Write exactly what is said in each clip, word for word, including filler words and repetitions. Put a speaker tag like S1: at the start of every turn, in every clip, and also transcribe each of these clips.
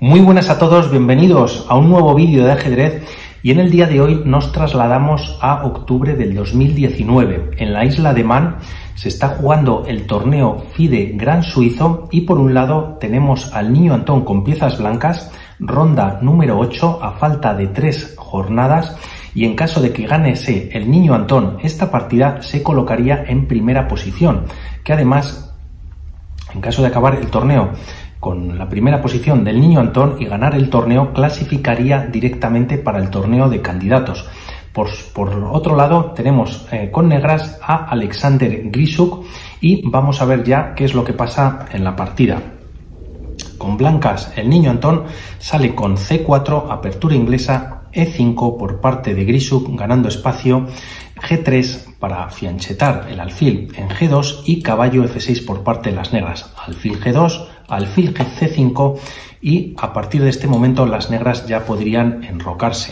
S1: Muy buenas a todos, bienvenidos a un nuevo vídeo de ajedrez y en el día de hoy nos trasladamos a octubre del dos mil diecinueve. En la isla de Man se está jugando el torneo FIDE Gran Suizo y por un lado tenemos al niño Antón con piezas blancas, ronda número ocho a falta de tres jornadas y en caso de que ganese el niño Antón esta partida se colocaría en primera posición, que además en caso de acabar el torneo con la primera posición del niño Antón y ganar el torneo, clasificaría directamente para el torneo de candidatos. Por, por otro lado, tenemos eh, con negras a Alexander Grisuk y vamos a ver ya qué es lo que pasa en la partida. Con blancas, el niño Antón sale con ce cuatro, apertura inglesa, e cinco por parte de Grisuk, ganando espacio, ge tres para fianchetar el alfil en ge dos y caballo efe seis por parte de las negras. Alfil ge dos, alfil ce cinco y a partir de este momento las negras ya podrían enrocarse.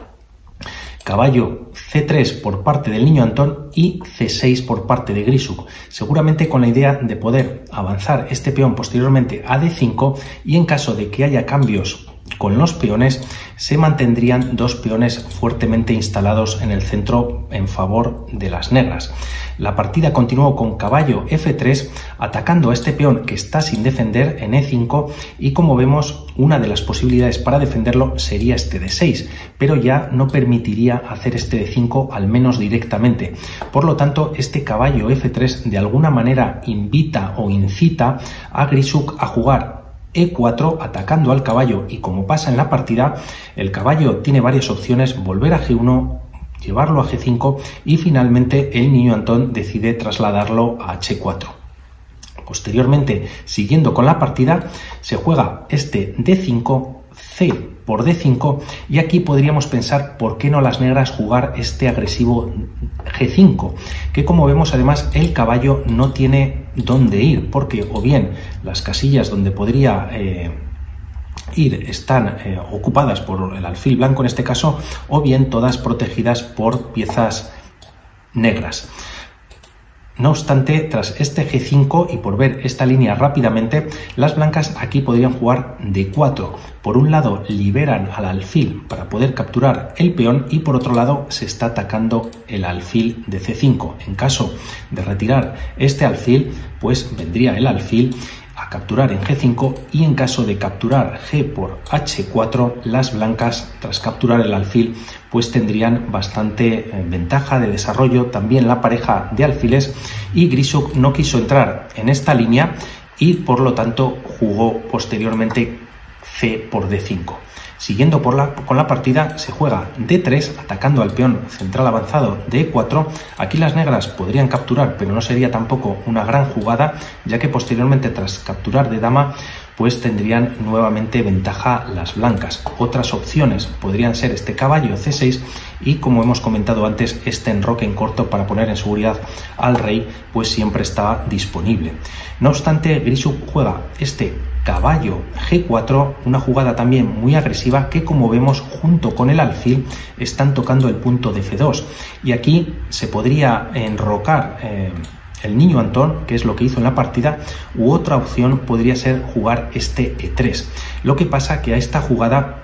S1: Caballo ce tres por parte del niño Antón y ce seis por parte de Grisuk, seguramente con la idea de poder avanzar este peón posteriormente a de cinco y en caso de que haya cambios con los peones se mantendrían dos peones fuertemente instalados en el centro en favor de las negras. La partida continuó con caballo efe tres atacando a este peón que está sin defender en e cinco y como vemos una de las posibilidades para defenderlo sería este de seis, pero ya no permitiría hacer este de cinco al menos directamente. Por lo tanto, este caballo efe tres de alguna manera invita o incita a Grisuk a jugar e cuatro atacando al caballo y como pasa en la partida, el caballo tiene varias opciones: volver a ge uno, llevarlo a ge cinco y finalmente el niño Antón decide trasladarlo a hache cuatro. Posteriormente, siguiendo con la partida, se juega este de cinco, ce por de cinco y aquí podríamos pensar por qué no las negras jugar este agresivo ge cinco, que como vemos además el caballo no tiene dónde ir porque o bien las casillas donde podría eh, ir están eh, ocupadas por el alfil blanco en este caso o bien todas protegidas por piezas negras. No obstante, tras este ge cinco y por ver esta línea rápidamente, las blancas aquí podrían jugar de cuatro. Por un lado liberan al alfil para poder capturar el peón y por otro lado se está atacando el alfil de ce cinco. En caso de retirar este alfil, pues vendría el alfil a capturar en ge cinco y en caso de capturar ge por hache cuatro, las blancas tras capturar el alfil pues tendrían bastante eh, ventaja de desarrollo también la pareja de alfiles y Grisuk no quiso entrar en esta línea y por lo tanto jugó posteriormente ce por de cinco. Siguiendo por la, con la partida se juega de tres atacando al peón central avanzado de e cuatro. Aquí las negras podrían capturar pero no sería tampoco una gran jugada ya que posteriormente tras capturar de dama pues tendrían nuevamente ventaja las blancas. Otras opciones podrían ser este caballo ce seis y como hemos comentado antes este enroque en corto para poner en seguridad al rey pues siempre estaba disponible. No obstante, Grisuk juega este caballo ge cuatro, una jugada también muy agresiva que como vemos junto con el alfil están tocando el punto de efe dos y aquí se podría enrocar eh, el niño Antón, que es lo que hizo en la partida, u otra opción podría ser jugar este e tres. Lo que pasa que a esta jugada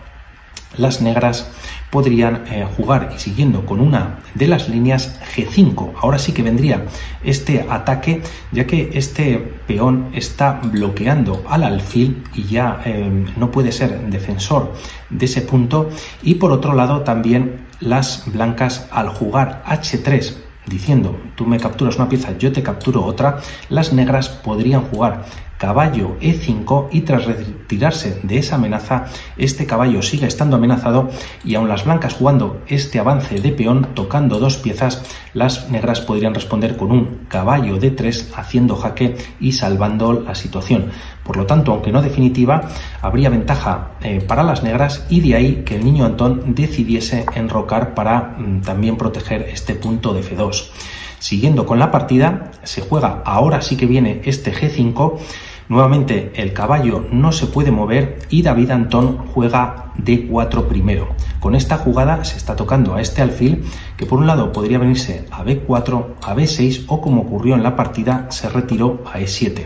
S1: las negras podrían eh, jugar y siguiendo con una de las líneas ge cinco. Ahora sí que vendría este ataque ya que este peón está bloqueando al alfil y ya eh, no puede ser defensor de ese punto y por otro lado también las blancas al jugar hache tres diciendo tú me capturas una pieza, yo te capturo otra, las negras podrían jugar caballo e cinco y tras retirarse de esa amenaza este caballo sigue estando amenazado y aun las blancas jugando este avance de peón tocando dos piezas, las negras podrían responder con un caballo de tres haciendo jaque y salvando la situación. Por lo tanto, aunque no definitiva, habría ventaja eh, para las negras y de ahí que el niño Antón decidiese enrocar para mm, también proteger este punto de efe dos. Siguiendo con la partida, se juega, ahora sí que viene este ge cinco, nuevamente el caballo no se puede mover y David Antón juega de cuatro primero. Con esta jugada se está tocando a este alfil que por un lado podría venirse a be cuatro, a be seis o como ocurrió en la partida se retiró a e siete.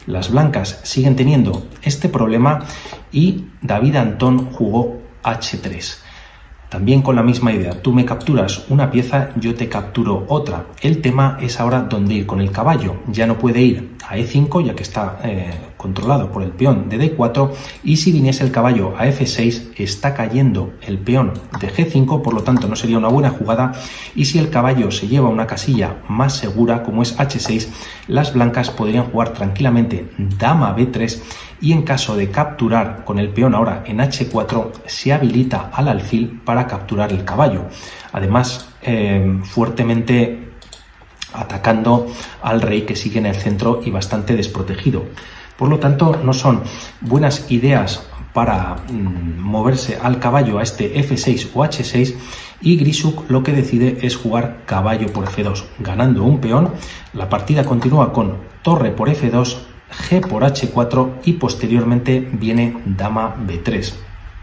S1: Las blancas siguen teniendo este problema y David Antón jugó hache tres. También con la misma idea, tú me capturas una pieza, yo te capturo otra. El tema es ahora dónde ir con el caballo. Ya no puede ir a e cinco, ya que está eh, controlado por el peón de de cuatro, y si viniese el caballo a efe seis, está cayendo el peón de ge cinco, por lo tanto no sería una buena jugada, y si el caballo se lleva una casilla más segura, como es hache seis, las blancas podrían jugar tranquilamente dama be tres, y en caso de capturar con el peón ahora en hache cuatro, se habilita al alfil para capturar el caballo. Además, eh, fuertemente atacando al rey, que sigue en el centro y bastante desprotegido. Por lo tanto, no son buenas ideas para mmm, moverse al caballo a este efe seis o hache seis, y Grisuk lo que decide es jugar caballo por efe dos, ganando un peón. La partida continúa con torre por efe dos, G por hache cuatro y posteriormente viene dama be tres.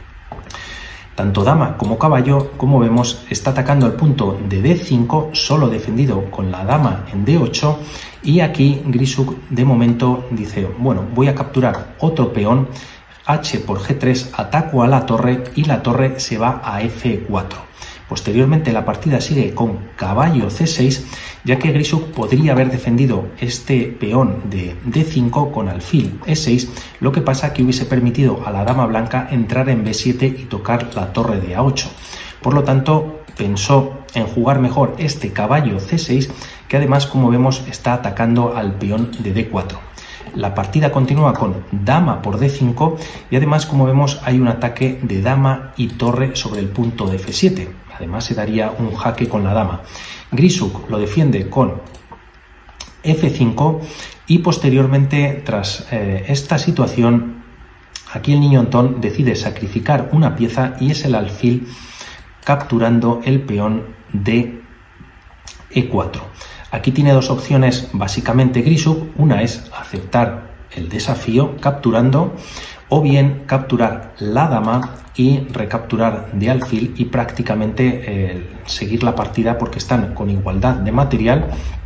S1: Tanto dama como caballo, como vemos, está atacando el punto de de cinco, solo defendido con la dama en de ocho, y aquí Grisuk de momento dice, bueno, voy a capturar otro peón, H por ge tres, ataco a la torre y la torre se va a efe cuatro. Posteriormente la partida sigue con caballo ce seis, ya que Grisuk podría haber defendido este peón de de cinco con alfil e seis, lo que pasa que hubiese permitido a la dama blanca entrar en be siete y tocar la torre de a ocho. Por lo tanto, pensó en jugar mejor este caballo ce seis, que además, como vemos, está atacando al peón de de cuatro. La partida continúa con dama por de cinco y además, como vemos, hay un ataque de dama y torre sobre el punto de efe siete. Además, se daría un jaque con la dama. Grisuk lo defiende con efe cinco y posteriormente, tras eh, esta situación, aquí el niño Antón decide sacrificar una pieza y es el alfil capturando el peón de e cuatro. Aquí tiene dos opciones básicamente Grisuk. Una es aceptar el desafío capturando, o bien capturar la dama y recapturar de alfil y prácticamente eh, seguir la partida, porque están con igualdad de material.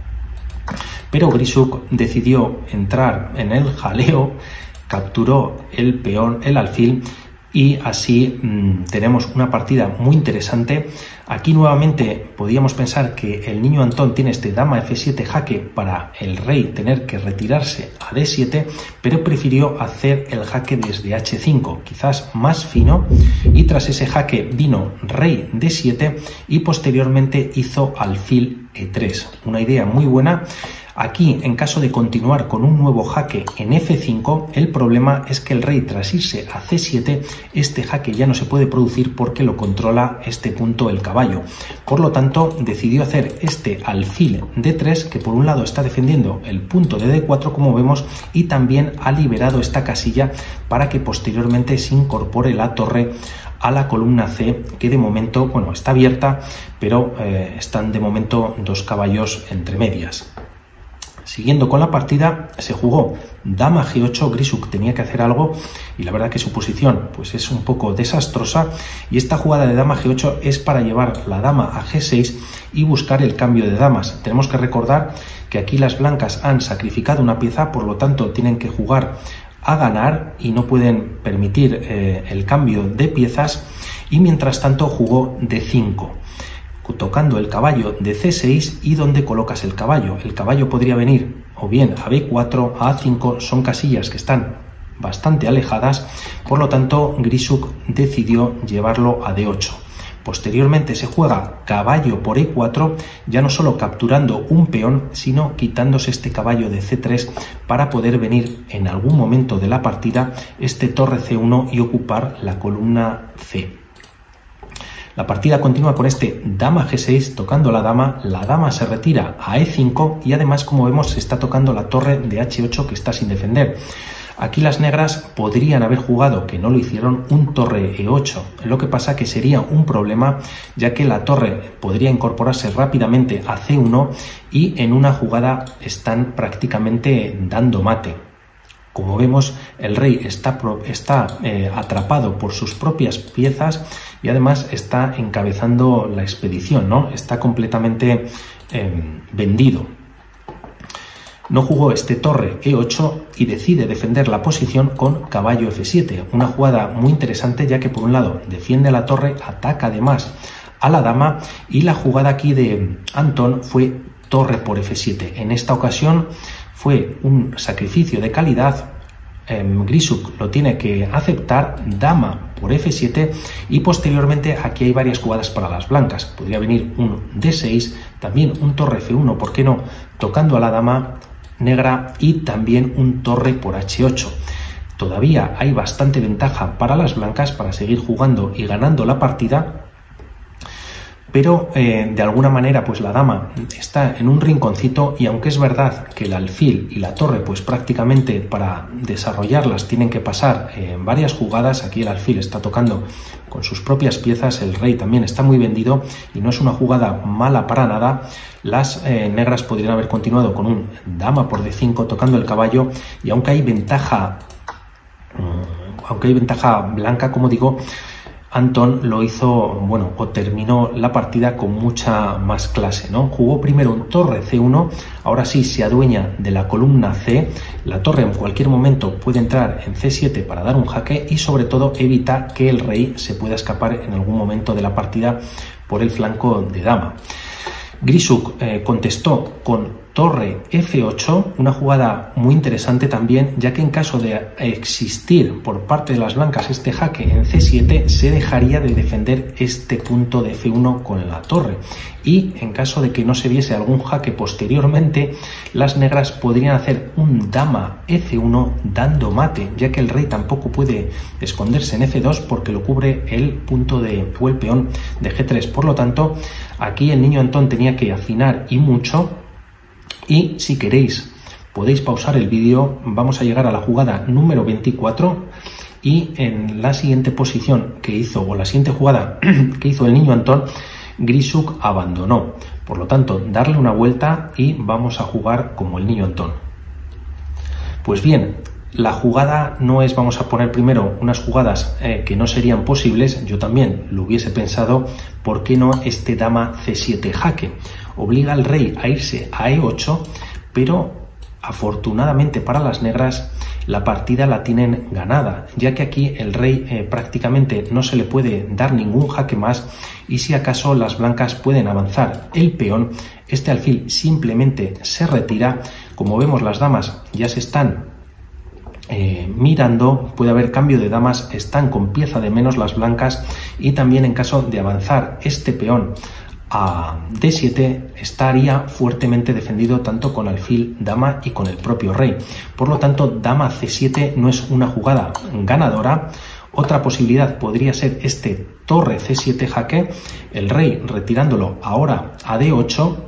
S1: Pero Grisuk decidió entrar en el jaleo, capturó el peón, el alfil, y así mmm, tenemos una partida muy interesante. Aquí nuevamente podríamos pensar que el niño Antón tiene este dama efe siete jaque para el rey tener que retirarse a de siete, pero prefirió hacer el jaque desde hache cinco, quizás más fino, y tras ese jaque vino rey de siete y posteriormente hizo alfil e tres. Una idea muy buena. Aquí, en caso de continuar con un nuevo jaque en efe cinco, el problema es que el rey, tras irse a ce siete, este jaque ya no se puede producir porque lo controla este punto el caballo. Por lo tanto, decidió hacer este alfil de tres, que por un lado está defendiendo el punto de de cuatro, como vemos, y también ha liberado esta casilla para que posteriormente se incorpore la torre a la columna ce, que de momento, bueno, está abierta, pero eh, están de momento dos caballos entre medias. Siguiendo con la partida, se jugó dama ge ocho. Grisuk tenía que hacer algo y la verdad que su posición pues es un poco desastrosa, y esta jugada de dama ge ocho es para llevar la dama a ge seis y buscar el cambio de damas. Tenemos que recordar que aquí las blancas han sacrificado una pieza, por lo tanto tienen que jugar a ganar y no pueden permitir eh, el cambio de piezas, y mientras tanto jugó de cinco. Tocando el caballo de ce seis, y donde colocas el caballo. El caballo podría venir o bien a be cuatro, a a cinco, son casillas que están bastante alejadas, por lo tanto Grisuk decidió llevarlo a de ocho. Posteriormente se juega caballo por e cuatro, ya no solo capturando un peón, sino quitándose este caballo de ce tres para poder venir en algún momento de la partida este torre ce uno y ocupar la columna ce. La partida continúa con este dama ge seis, tocando la dama, la dama se retira a e cinco y además, como vemos, se está tocando la torre de hache ocho, que está sin defender. Aquí las negras podrían haber jugado, que no lo hicieron, un torre e ocho, lo que pasa que sería un problema, ya que la torre podría incorporarse rápidamente a ce uno y en una jugada están prácticamente dando mate. Como vemos, el rey está, está eh, atrapado por sus propias piezas y además está encabezando la expedición, ¿no? Está completamente eh, vendido. no jugó este torre e ocho y decide defender la posición con caballo efe siete, una jugada muy interesante ya que por un lado defiende a la torre, ataca además a la dama, y la jugada aquí de Antón fue torre por efe siete. En esta ocasión fue un sacrificio de calidad. Eh, Grisuk lo tiene que aceptar, dama por efe siete, y posteriormente aquí hay varias jugadas para las blancas. Podría venir un de seis, también un torre efe uno, ¿por qué no?, tocando a la dama negra, y también un torre por hache ocho. Todavía hay bastante ventaja para las blancas para seguir jugando y ganando la partida, pero eh, de alguna manera pues la dama está en un rinconcito, y aunque es verdad que el alfil y la torre pues prácticamente para desarrollarlas tienen que pasar en eh, varias jugadas, aquí el alfil está tocando con sus propias piezas, el rey también está muy vendido y no es una jugada mala para nada. Las eh, negras podrían haber continuado con un dama por de cinco tocando el caballo, y aunque hay ventaja, mmm, aunque hay ventaja blanca, como digo, Antón lo hizo, bueno, o terminó la partida con mucha más clase, ¿no? Jugó primero un torre ce uno, ahora sí se adueña de la columna C, la torre en cualquier momento puede entrar en ce siete para dar un jaque, y sobre todo evita que el rey se pueda escapar en algún momento de la partida por el flanco de dama. Grisuk eh, contestó con torre efe ocho, una jugada muy interesante también, ya que en caso de existir por parte de las blancas este jaque en ce siete, se dejaría de defender este punto de efe uno con la torre, y en caso de que no se viese algún jaque posteriormente, las negras podrían hacer un dama efe uno dando mate, ya que el rey tampoco puede esconderse en efe dos porque lo cubre el punto de, o el peón de ge tres. Por lo tanto, aquí el niño Antón tenía que afinar y mucho. Y si queréis podéis pausar el vídeo, vamos a llegar a la jugada número veinticuatro, y en la siguiente posición que hizo, o la siguiente jugada que hizo el niño Antón, Grisuk abandonó. Por lo tanto, darle una vuelta y vamos a jugar como el niño Antón. Pues bien, la jugada no es, vamos a poner primero unas jugadas eh, que no serían posibles, yo también lo hubiese pensado, ¿por qué no este dama ce siete jaque? Obliga al rey a irse a e ocho, pero afortunadamente para las negras la partida la tienen ganada, ya que aquí el rey eh, prácticamente no se le puede dar ningún jaque más, y si acaso las blancas pueden avanzar el peón, este alfil simplemente se retira. Como vemos, las damas ya se están Eh, mirando, puede haber cambio de damas, están con pieza de menos las blancas, y también en caso de avanzar este peón a de siete estaría fuertemente defendido tanto con alfil, dama y con el propio rey. Por lo tanto, dama ce siete no es una jugada ganadora. Otra posibilidad podría ser este torre ce siete jaque, el rey retirándolo ahora a de ocho.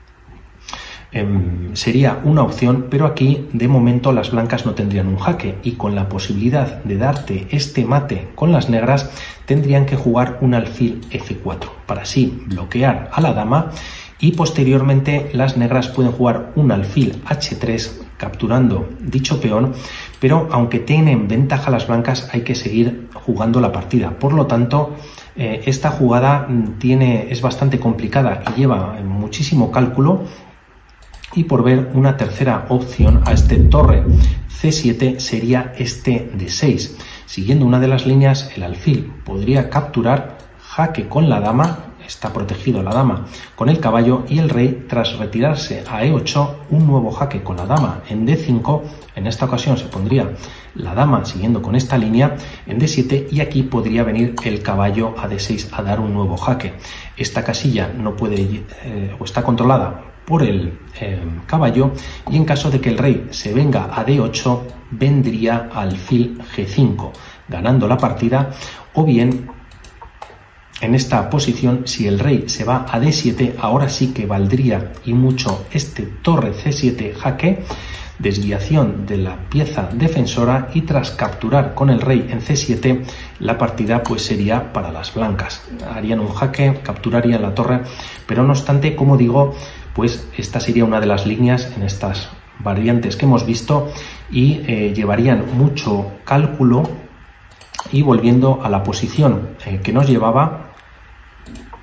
S1: Eh, sería una opción, pero aquí de momento las blancas no tendrían un jaque, y con la posibilidad de darte este mate con las negras tendrían que jugar un alfil efe cuatro para así bloquear a la dama, y posteriormente las negras pueden jugar un alfil hache tres capturando dicho peón, pero aunque tienen ventaja las blancas hay que seguir jugando la partida. Por lo tanto, eh, esta jugada tiene, es bastante complicada y lleva muchísimo cálculo. Y por ver una tercera opción a este torre ce siete sería este de seis. Siguiendo una de las líneas, el alfil podría capturar, jaque con la dama, está protegido la dama con el caballo, y el rey, tras retirarse a e ocho, un nuevo jaque con la dama en de cinco. En esta ocasión se pondría la dama siguiendo con esta línea en de siete, y aquí podría venir el caballo a de seis a dar un nuevo jaque. Esta casilla no puede eh, o está controlada por el eh, caballo, y en caso de que el rey se venga a de ocho vendría alfil ge cinco ganando la partida, o bien en esta posición, si el rey se va a de siete, ahora sí que valdría y mucho este torre ce siete jaque, desviación de la pieza defensora, y tras capturar con el rey en ce siete la partida pues sería para las blancas. Harían un jaque, capturarían la torre, pero no obstante, como digo, pues esta sería una de las líneas en estas variantes que hemos visto, y eh, llevarían mucho cálculo. Y volviendo a la posición eh, que nos llevaba,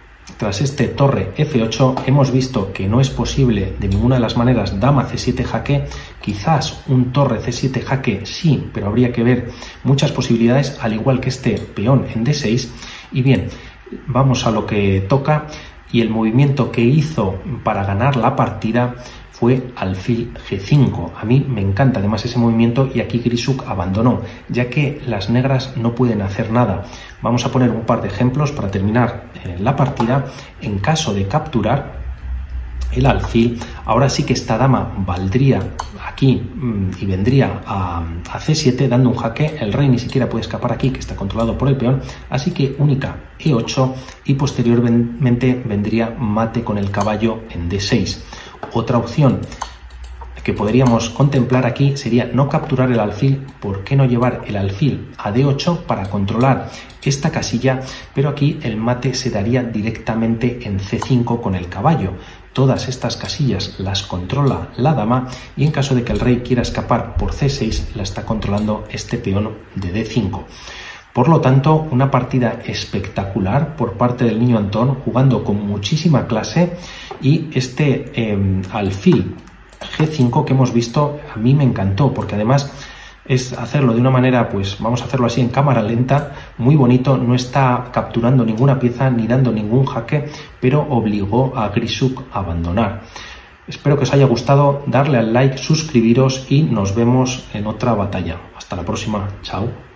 S1: Tras este torre efe ocho hemos visto que no es posible de ninguna de las maneras dama ce siete jaque, quizás un torre ce siete jaque sí, pero habría que ver muchas posibilidades, al igual que este peón en de seis. Y bien, vamos a lo que toca, y el movimiento que hizo para ganar la partida fue alfil ge cinco. A mí me encanta además ese movimiento, y aquí Grisuk abandonó, ya que las negras no pueden hacer nada. Vamos a poner un par de ejemplos para terminar eh, la partida. En caso de capturar el alfil, ahora sí que esta dama valdría aquí mmm, y vendría a, a ce siete dando un jaque. El rey ni siquiera puede escapar aquí, que está controlado por el peón, así que única e ocho, y posteriormente vendría mate con el caballo en de seis. Otra opción que podríamos contemplar aquí sería no capturar el alfil. ¿Por qué no llevar el alfil a de ocho para controlar esta casilla? Pero aquí el mate se daría directamente en ce cinco con el caballo. Todas estas casillas las controla la dama, y en caso de que el rey quiera escapar por ce seis, la está controlando este peón de de cinco. Por lo tanto, una partida espectacular por parte del niño Antón, jugando con muchísima clase, y este eh, alfil ge cinco que hemos visto a mí me encantó, porque además es hacerlo de una manera, pues vamos a hacerlo así en cámara lenta, muy bonito. No está capturando ninguna pieza ni dando ningún jaque, pero obligó a Grisuk a abandonar. Espero que os haya gustado, darle al like, suscribiros, y nos vemos en otra batalla. Hasta la próxima, chao.